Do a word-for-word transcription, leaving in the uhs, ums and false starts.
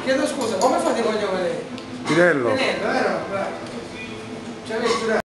chiedo scusa, come fate cognome lei? Pinello. Pinello, vero? Bravo. Ci avete giurato.